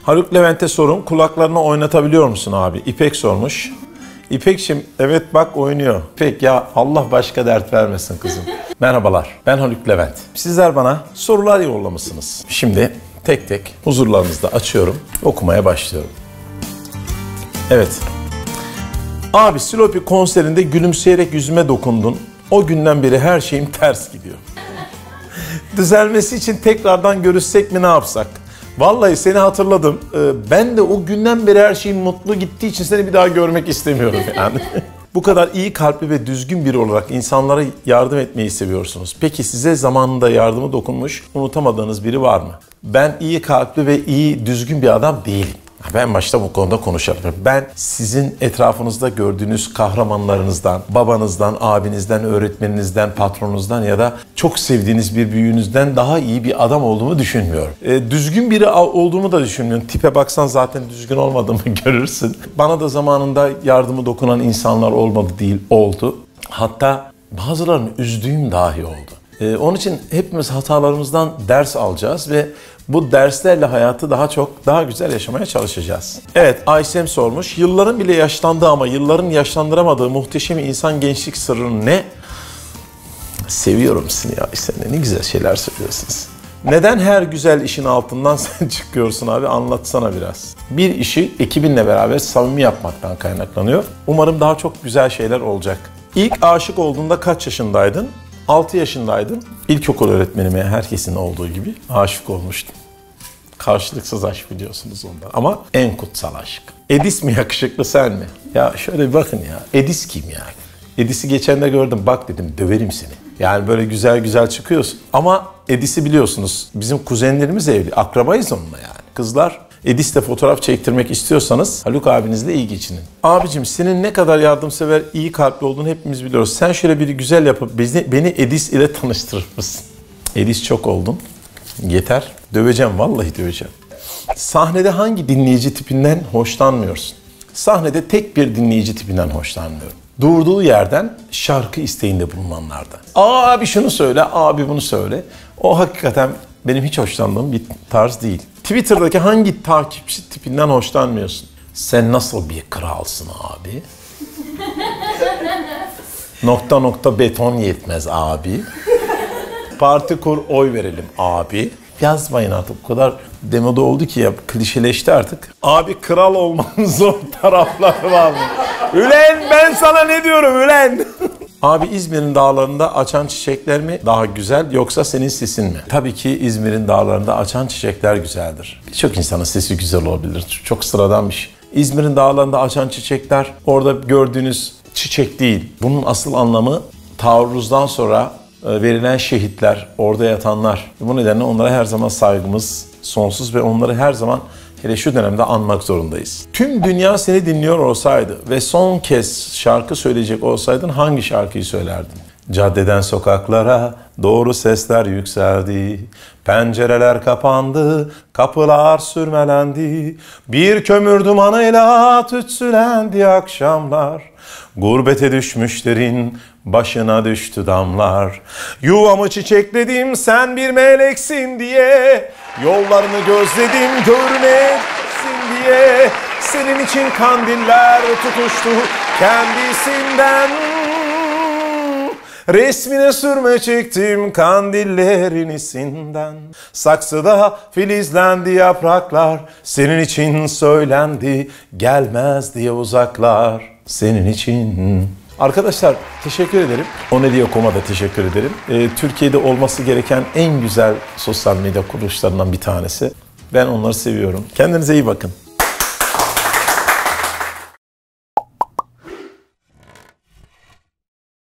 Haluk Levent'e sorun, kulaklarını oynatabiliyor musun abi? İpek sormuş. İpek'cim evet bak oynuyor. İpek ya Allah başka dert vermesin kızım. Merhabalar, ben Haluk Levent. Sizler bana sorular yollamışsınız. Şimdi tek tek huzurlarınızda açıyorum, okumaya başlıyorum. Evet. Abi Silopi konserinde gülümseyerek yüzüme dokundun. O günden beri her şeyim ters gidiyor. Düzelmesi için tekrardan görüşsek mi, ne yapsak? Vallahi seni hatırladım. Ben de o günden beri her şeyim mutlu gittiği için seni bir daha görmek istemiyorum yani. Bu kadar iyi kalpli ve düzgün biri olarak insanlara yardım etmeyi seviyorsunuz. Peki size zamanında yardımı dokunmuş, unutamadığınız biri var mı? Ben iyi kalpli ve iyi düzgün bir adam değilim. Ben başta bu konuda konuşalım. Ben sizin etrafınızda gördüğünüz kahramanlarınızdan, babanızdan, abinizden, öğretmeninizden, patronunuzdan ya da çok sevdiğiniz bir büyüğünüzden daha iyi bir adam olduğumu düşünmüyorum. Düzgün biri olduğumu da düşünmüyorum. Tipe baksan zaten düzgün olmadığımı görürsün. Bana da zamanında yardımı dokunan insanlar olmadı değil, oldu. Hatta bazılarını üzdüğüm dahi oldu. Onun için hepimiz hatalarımızdan ders alacağız ve bu derslerle hayatı daha güzel yaşamaya çalışacağız. Evet, Aysem sormuş. Yılların bile yaşlandığı ama yılların yaşlandıramadığı muhteşem insan gençlik sırrı ne? Seviyorum seni ya Aysem. Ne güzel şeyler söylüyorsunuz. Neden her güzel işin altından sen çıkıyorsun abi? Anlatsana biraz. Bir işi ekibinle beraber samimi yapmaktan kaynaklanıyor. Umarım daha çok güzel şeyler olacak. İlk aşık olduğunda kaç yaşındaydın? 6 yaşındaydım. İlkokul öğretmenime herkesin olduğu gibi aşık olmuştum. Karşılıksız aşk biliyorsunuz ondan. Ama en kutsal aşk. Edis mi yakışıklı, sen mi? Ya şöyle bir bakın ya. Edis kim ya? Edis'i geçen de gördüm. Bak dedim, döverim seni. Yani böyle güzel güzel çıkıyorsun. Ama Edis'i biliyorsunuz. Bizim kuzenlerimiz evli. Akrabayız onunla yani. Kızlar, Edis'le fotoğraf çektirmek istiyorsanız Haluk abinizle iyi geçinin. Abicim senin ne kadar yardımsever, iyi kalpli olduğunu hepimiz biliyoruz. Sen şöyle bir güzel yapıp beni Edis ile tanıştırır mısın? Edis çok oldun. Yeter. Döveceğim, vallahi döveceğim. Sahnede hangi dinleyici tipinden hoşlanmıyorsun? Sahnede tek bir dinleyici tipinden hoşlanmıyorum. Durduğu yerden şarkı isteğinde bulunanlardan. Abi şunu söyle, abi bunu söyle. O hakikaten benim hiç hoşlandığım bir tarz değil. Twitter'daki hangi takipçi tipinden hoşlanmıyorsun? Sen nasıl bir kralsın abi? Nokta nokta beton yetmez abi. Parti kur, oy verelim abi. Yazmayın artık, bu kadar demode oldu ki ya, klişeleşti artık. Abi kral olmanın zor tarafları var mı? Ülen ben sana ne diyorum ülen? Abi İzmir'in dağlarında açan çiçekler mi daha güzel yoksa senin sesin mi? Tabii ki İzmir'in dağlarında açan çiçekler güzeldir. Birçok insanın sesi güzel olabilir. Çok sıradan bir şey. İzmir'in dağlarında açan çiçekler orada gördüğünüz çiçek değil. Bunun asıl anlamı taarruzdan sonra verilen şehitler, orada yatanlar. Bu nedenle onlara her zaman saygımız sonsuz ve onları her zaman hele şu dönemde anmak zorundayız. Tüm dünya seni dinliyor olsaydı ve son kez şarkı söyleyecek olsaydın hangi şarkıyı söylerdin? Caddeden sokaklara doğru sesler yükseldi. Pencereler kapandı, kapılar sürmelendi. Bir kömür dumanıyla tütsülendi akşamlar. Gurbete düşmüşlerin başına düştü damlar. Yuvamı çiçekledim sen bir meleksin diye. Yollarını gözledim görmeksin diye. Senin için kandiller tutuştu kendisinden. Resmine sürme çektim kandillerin isinden. Saksıda filizlendi yapraklar. Senin için söylendi gelmez diye uzaklar. Senin için. Arkadaşlar teşekkür ederim. Oneli.com'a da teşekkür ederim. Türkiye'de olması gereken en güzel sosyal medya kuruluşlarından bir tanesi. Ben onları seviyorum. Kendinize iyi bakın.